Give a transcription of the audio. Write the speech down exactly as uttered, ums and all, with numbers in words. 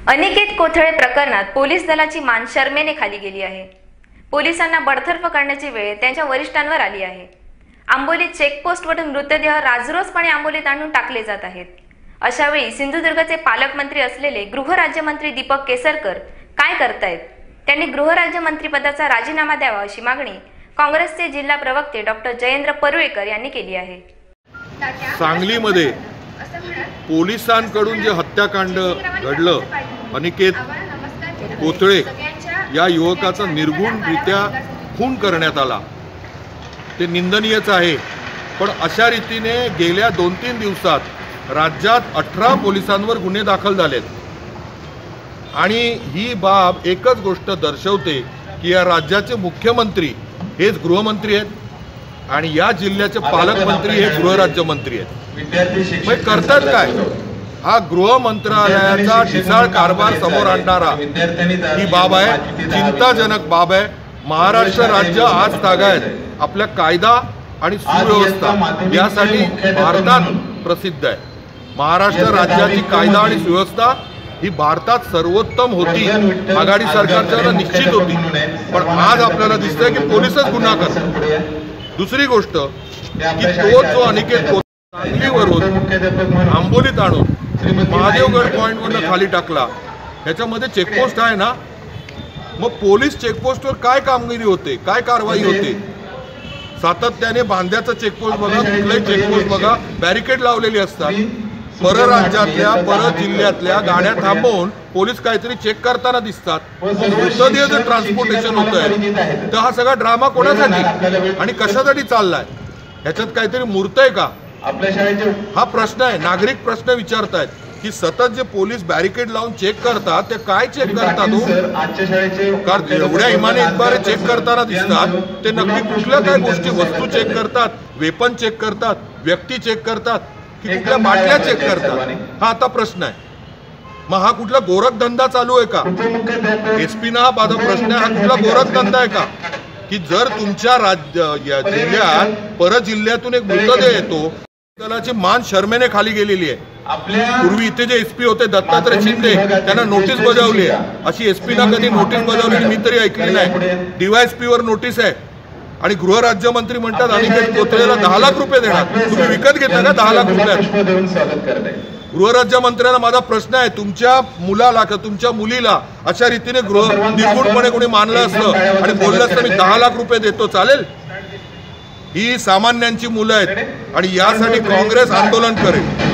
अनिकेत कोथळे प्रकरणात पोलीस दलाची मान शरमेने खाली गेली आहे। पोलिसांना बडतर्फ करण्याची वेळ त्यांच्या वरिष्ठांवर आली आहे। आंबोली चेकपोस्टवरून मृतदेह राजरोसपणे आंबोलीत आणून टाकले जात आहेत। अशा वेळी सिंधुदुर्गचे पालकमंत्री असलेले गृहराज्यमंत्री दीपक केसरकर काय करतायत? त्यांनी गृहराज्यमंत्री पदाचा राजीनामा द्यावा अशी मागणी काँग्रेसचे जिल्हा प्रवक्ते डॉक्टर जयेंद्र परुळेकर यांनी केली आहे। सांगलीमध्ये पोलिसांकडून जे हत्याकांड घडलं, अनिकेत कोथळे या युवकाचा निर्गुणरित्या खून करण्यात आला, ते निंदनीयच आहे। पण अशा रीतीने गेल्या दोन तीन दिवसात राज्यात अठरा पोलिसांवर गुन्हे दाखल झालेत आणि ही बाब एकच गोष्ट दर्शवते की या राज्याचे मुख्यमंत्री हेच गृहमंत्री आहेत आणि या जिल्ह्याचे पालकमंत्री हे गृहराज्यमंत्री आहेत। मग करतात काय? हा गृह मंत्रालयाचा ढिसाळ कारभार समोर आणणारा ही बाब आहे, चिंताजनक बाब आहे। महाराष्ट्र राज्य आज तागायत आपल्या कायदा आणि सुव्यवस्था यासाठी भारतात प्रसिद्ध आहे। महाराष्ट्र राज्याची कायदा आणि सुव्यवस्था ही भारतात सर्वोत्तम होती, आघाडी सरकारच्या निश्चित होती, पण आज आपल्याला दिसतंय की पोलीसच गुन्हा करतात। दुसरी गोष्ट की तो जो अनिकेत सांगलीवरून आंबोलीत आणून महादेवगड पॉईंटवरून खाली टाकला, ह्याच्यामध्ये चेकपोस्ट आहे ना, मग पोलीस चेकपोस्टवर काय कामगिरी होते, काय कारवाई होते? सातत्याने बांध्याचं चेकपोस्ट बघा, कुठलंही चेकपोस्ट बघा, बॅरिकेड लावलेली असतात। परराज्यातल्या पर जिल्ह्यातल्या गाड्या थांबवून पोलीस काहीतरी चेक करताना दिसतात। मृतदेह जर ट्रान्सपोर्टेशन होत आहे तर हा सगळा ड्रामा कोणासाठी आणि कशासाठी चाललाय? ह्याच्यात काहीतरी मूर्त आहे का? हा प्रश्न आहे। नागरिक प्रश्न विचारतायत की सतत जे पोलीस बॅरिकेड लावून चेक करतात ते काय चेक करतात? कारण एवढ्या इमाने इतबारे चेक करताना दिसतात, ते नक्की कुठल्या काय गोष्टी, वस्तू चेक करतात, वेपन चेक करतात, व्यक्ती चेक करतात की कुठल्या बाटल्या चेक करतात? हा आता प्रश्न आहे। मग हा कुठला गोरखधंदा चालू आहे का? एसपी ना हा माझा प्रश्न आहे, हा कुठला गोरखधंदा आहे का की जर तुमच्या राज्य या जिल्ह्यात पर जिल्ह्यातून एक मृतदेह येतो, दलाची मान शर्मेने खाली गेलेली आहे। पूर्वी इथे जे एसपी होते दत्तात्रय शिंदे, त्यांना नोटीस बजावली आहे, अशी एसपी ना कधी नोटीस बजावली मी तरी ऐकली नाही। डीवायएसपी वर नोटीस आहे आणि गृहराज्यमंत्री म्हणतात अनिकेत कोथळेला दहा लाख रुपये देणार। तुम्ही विकत घेता का दहा लाख रुपये? गृहराज्यमंत्र्यांना माझा प्रश्न आहे, तुमच्या मुलाला किंवा तुमच्या मुलीला अशा रीतीने गृह निर्गुणपणे कोणी मानलं असलं आणि बोललं असतं मी दहा लाख रुपये देतो, चालेल? ही सामान्यांची मुलं आहेत आणि यासाठी काँग्रेस आंदोलन करेल।